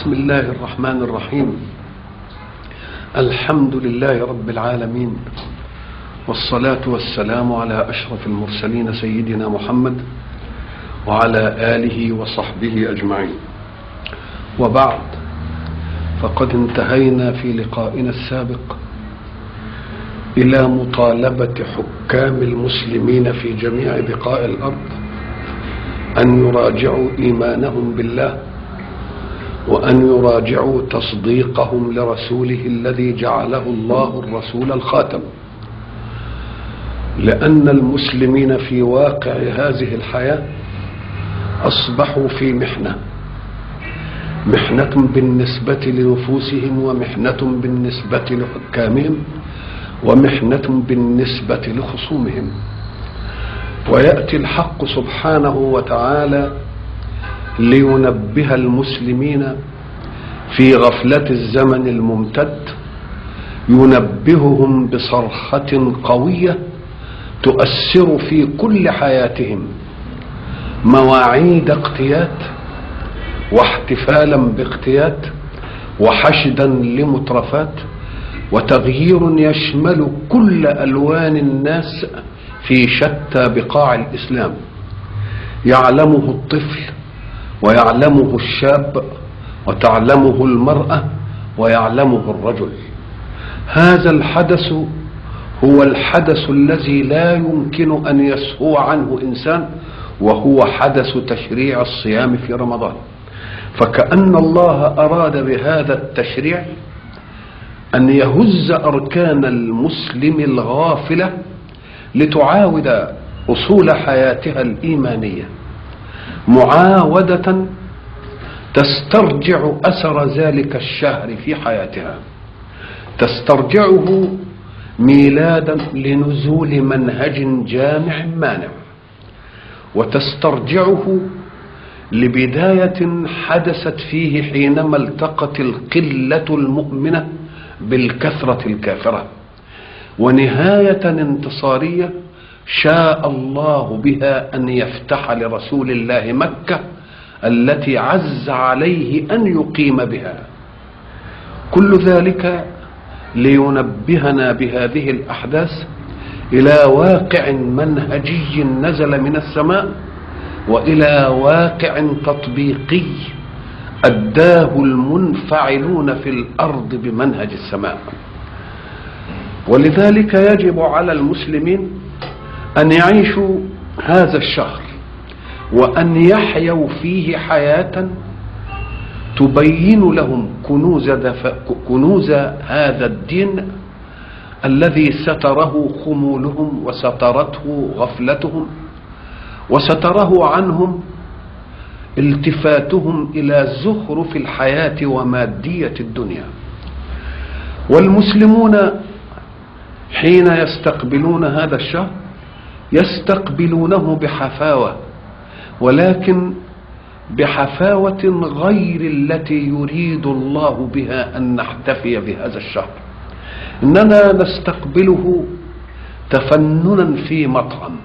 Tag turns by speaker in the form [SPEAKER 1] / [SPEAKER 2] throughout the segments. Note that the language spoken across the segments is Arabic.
[SPEAKER 1] بسم الله الرحمن الرحيم. الحمد لله رب العالمين، والصلاة والسلام على أشرف المرسلين سيدنا محمد وعلى آله وصحبه أجمعين. وبعد، فقد انتهينا في لقائنا السابق إلى مطالبة حكام المسلمين في جميع بقاع الأرض أن يراجعوا إيمانهم بالله، وأن يراجعوا تصديقهم لرسوله الذي جعله الله الرسول الخاتم، لأن المسلمين في واقع هذه الحياة أصبحوا في محنة بالنسبة لنفوسهم، ومحنة بالنسبة لحكامهم، ومحنة بالنسبة لخصومهم. ويأتي الحق سبحانه وتعالى لينبه المسلمين في غفلة الزمن الممتد، ينبههم بصرخة قوية تؤثر في كل حياتهم، مواعيد اقتيات واحتفالا باقتيات وحشدا لمترفات، وتغيير يشمل كل ألوان الناس في شتى بقاع الإسلام، يعلمه الطفل ويعلمه الشاب وتعلمه المرأة ويعلمه الرجل. هذا الحدث هو الحدث الذي لا يمكن أن يسهو عنه إنسان، وهو حدث تشريع الصيام في رمضان. فكأن الله أراد بهذا التشريع أن يهز أركان المسلم الغافلة لتعاود أصول حياتها الإيمانية، معاودة تسترجع أثر ذلك الشهر في حياتها، تسترجعه ميلادا لنزول منهج جامع مانع، وتسترجعه لبداية حدثت فيه حينما التقت القلة المؤمنة بالكثرة الكافرة، ونهاية انتصارية شاء الله بها أن يفتح لرسول الله مكة التي عز عليه أن يقيم بها. كل ذلك لينبهنا بهذه الأحداث إلى واقع منهجي نزل من السماء، وإلى واقع تطبيقي أداه المنفعلون في الأرض بمنهج السماء. ولذلك يجب على المسلمين أن يعيشوا هذا الشهر، وأن يحيوا فيه حياة تبين لهم كنوز هذا الدين الذي ستره خمولهم، وسترته غفلتهم، وستره عنهم التفاتهم إلى زخرف الحياة ومادية الدنيا. والمسلمون حين يستقبلون هذا الشهر يستقبلونه بحفاوة، ولكن بحفاوة غير التي يريد الله بها أن نحتفي بهذا الشهر. إننا نستقبله تفننا في مطعم،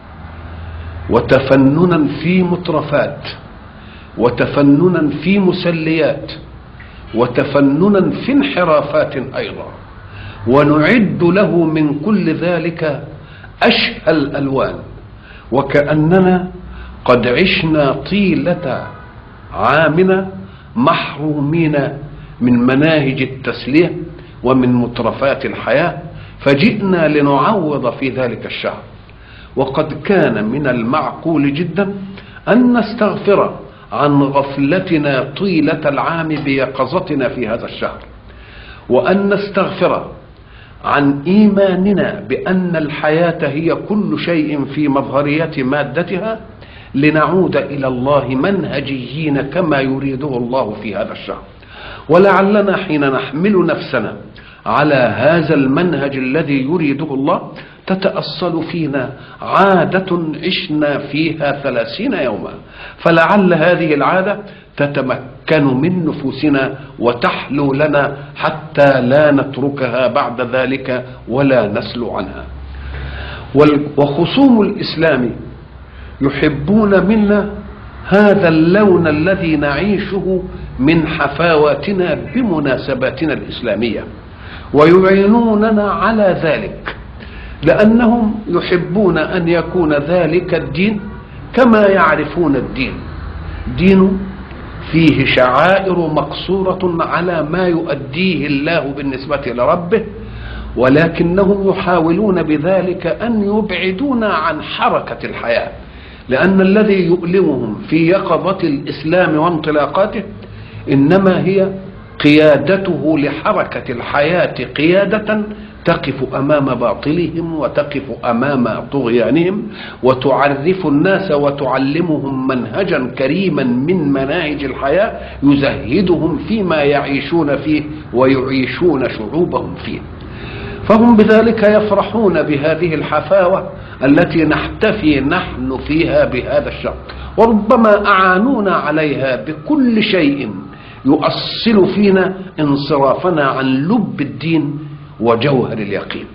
[SPEAKER 1] وتفننا في مترفات، وتفننا في مسليات، وتفننا في انحرافات أيضا، ونعد له من كل ذلك أشهى الألوان، وكأننا قد عشنا طيلة عامنا محرومين من مناهج التسلية ومن مترفات الحياة، فجئنا لنعوض في ذلك الشهر. وقد كان من المعقول جدا أن نستغفر عن غفلتنا طيلة العام بيقظتنا في هذا الشهر، وأن نستغفر عن إيماننا بأن الحياة هي كل شيء في مظهرية مادتها، لنعود إلى الله منهجيين كما يريده الله في هذا الشهر. ولعلنا حين نحمل نفسنا على هذا المنهج الذي يريده الله تتأصل فينا عادة عشنا فيها 30 يوما، فلعل هذه العادة تتمكن من نفوسنا وتحلو لنا حتى لا نتركها بعد ذلك ولا نسلو عنها. وخصوم الإسلام يحبون منا هذا اللون الذي نعيشه من حفاواتنا بمناسباتنا الإسلامية، ويعينوننا على ذلك لأنهم يحبون أن يكون ذلك الدين كما يعرفون الدين، دين فيه شعائر مقصورة على ما يؤديه الله بالنسبة لربه، ولكنهم يحاولون بذلك أن يبعدونا عن حركة الحياة، لأن الذي يؤلمهم في يقظة الإسلام وانطلاقاته إنما هي قيادته لحركة الحياة قيادة تقف أمام باطلهم وتقف أمام طغيانهم، وتعرف الناس وتعلمهم منهجا كريما من مناهج الحياة يزهدهم فيما يعيشون فيه ويعيشون شعوبهم فيه. فهم بذلك يفرحون بهذه الحفاوة التي نحتفي نحن فيها بهذا الشهر، وربما أعانونا عليها بكل شيء يؤصل فينا انصرافنا عن لب الدين وجوهر اليقين.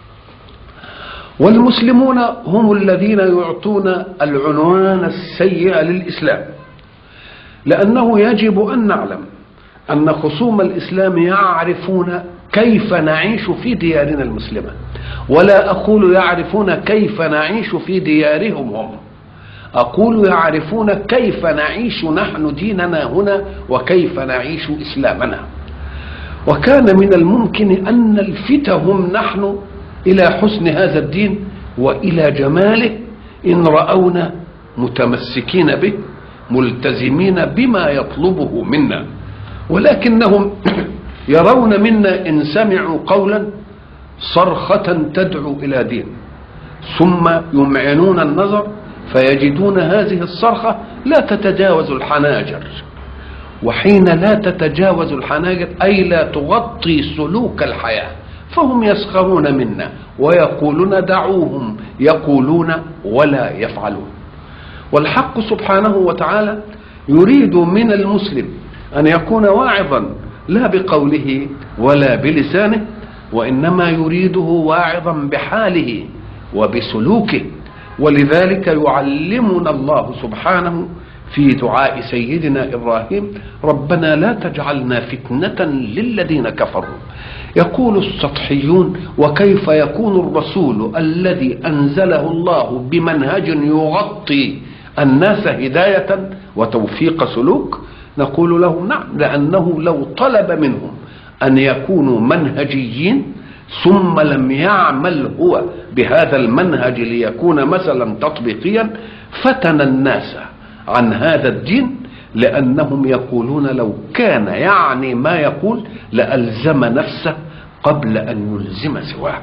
[SPEAKER 1] والمسلمون هم الذين يعطون العنوان السيء للإسلام، لأنه يجب أن نعلم أن خصوم الإسلام يعرفون كيف نعيش في ديارنا المسلمة، ولا أقول يعرفون كيف نعيش في ديارهم هم، أقول يعرفون كيف نعيش نحن ديننا هنا وكيف نعيش إسلامنا. وكان من الممكن أن نلفتهم نحن إلى حسن هذا الدين وإلى جماله إن رأونا متمسكين به ملتزمين بما يطلبه منا، ولكنهم يرون منا إن سمعوا قولا صرخة تدعو إلى دين ثم يمعنون النظر فيجدون هذه الصرخة لا تتجاوز الحناجر، وحين لا تتجاوز الحناجر أي لا تغطي سلوك الحياة، فهم يسخرون منا ويقولون دعوهم يقولون ولا يفعلون. والحق سبحانه وتعالى يريد من المسلم أن يكون واعظا لا بقوله ولا بلسانه، وإنما يريده واعظا بحاله وبسلوكه. ولذلك يعلمنا الله سبحانه في دعاء سيدنا إبراهيم ربنا لا تجعلنا فتنة للذين كفروا. يقول السطحيون وكيف يكون الرسول الذي أنزله الله بمنهج يغطي الناس هداية وتوفيق سلوك؟ نقول له نعم، لأنه لو طلب منهم أن يكونوا منهجيين ثم لم يعمل هو بهذا المنهج ليكون مثلا تطبيقيا فتن الناس عن هذا الدين، لأنهم يقولون لو كان يعني ما يقول لألزم نفسه قبل أن يلزم سواه.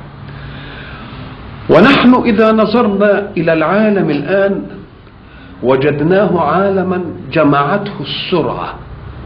[SPEAKER 1] ونحن إذا نظرنا إلى العالم الآن وجدناه عالما جمعته السرعة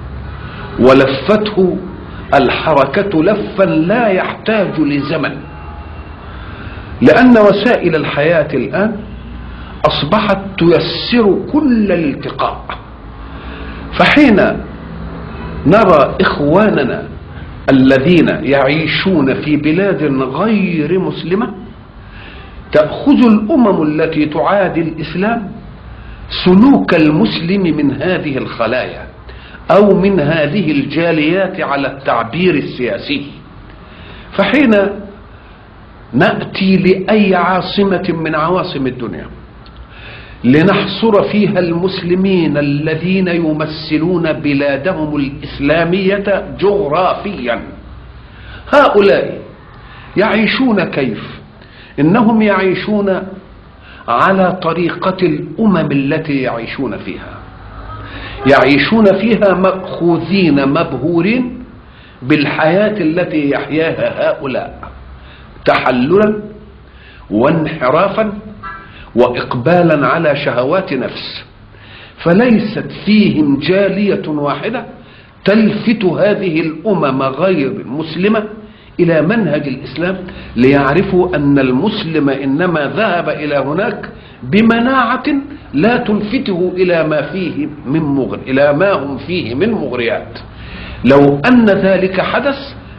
[SPEAKER 1] ولفته الحركة لفا لا يحتاج لزمن، لأن وسائل الحياة الآن أصبحت تيسر كل الالتقاء. فحين نرى إخواننا الذين يعيشون في بلاد غير مسلمة تأخذ الأمم التي تعادي الإسلام سلوك المسلم من هذه الخلايا أو من هذه الجاليات على التعبير السياسي، فحين نأتي لأي عاصمة من عواصم الدنيا لنحصر فيها المسلمين الذين يمثلون بلادهم الإسلامية جغرافيا، هؤلاء يعيشون كيف؟ إنهم يعيشون على طريقة الأمم التي يعيشون فيها، يعيشون فيها مأخوذين مبهورين بالحياة التي يحياها هؤلاء تحللا وانحرافا وإقبالا على شهوات نفس، فليست فيهم جالية واحدة تلفت هذه الأمم غير المسلمة إلى منهج الإسلام ليعرفوا أن المسلم إنما ذهب إلى هناك بمناعة لا تلفته إلى ما هم فيه من مغريات. لو أن ذلك حدث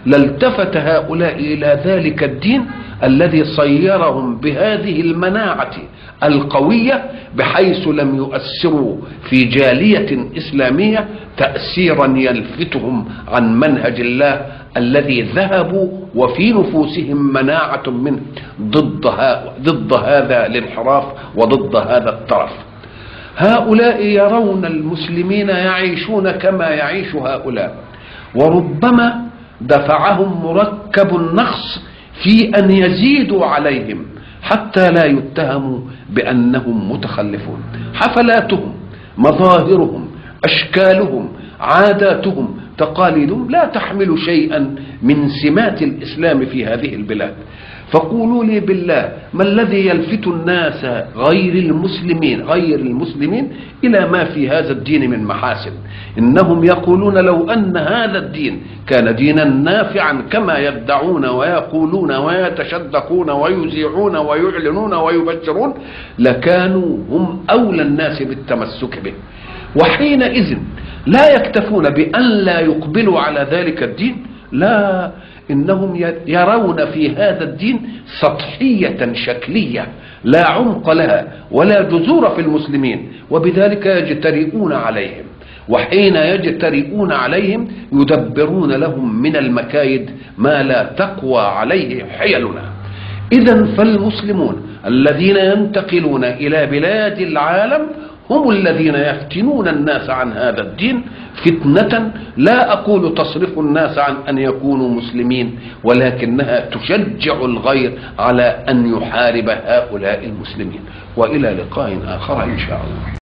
[SPEAKER 1] لالتفت هؤلاء إلى ذلك الدين الذي صيرهم بهذه المناعة القوية بحيث لم يؤثروا في جالية إسلامية تأثيرا يلفتهم عن منهج الله الذي ذهبوا وفي نفوسهم مناعة منه ضد هذا الانحراف وضد هذا الطرف. هؤلاء يرون المسلمين يعيشون كما يعيش هؤلاء، وربما دفعهم مركب النقص في أن يزيدوا عليهم حتى لا يتهموا بأنهم متخلفون. حفلاتهم، مظاهرهم، أشكالهم، عاداتهم، تقاليدهم لا تحمل شيئا من سمات الإسلام في هذه البلاد. فقولوا لي بالله، ما الذي يلفت الناس غير المسلمين إلى ما في هذا الدين من محاسن؟ إنهم يقولون لو أن هذا الدين كان دينا نافعا كما يدعون ويقولون ويتشدقون ويذيعون ويعلنون ويبشرون لكانوا هم أولى الناس بالتمسك به. وحينئذ لا يكتفون بأن لا يقبلوا على ذلك الدين، لا، إنهم يرون في هذا الدين سطحية شكلية لا عمق لها ولا جذور في المسلمين، وبذلك يجترئون عليهم. وحين يجترئون عليهم يدبرون لهم من المكايد ما لا تقوى عليه حيلنا. إذن فالمسلمون الذين ينتقلون إلى بلاد العالم هم الذين يفتنون الناس عن هذا الدين فتنة لا أقول تصرف الناس عن أن يكونوا مسلمين، ولكنها تشجع الغير على أن يحارب هؤلاء المسلمين. وإلى لقاء آخر إن شاء الله.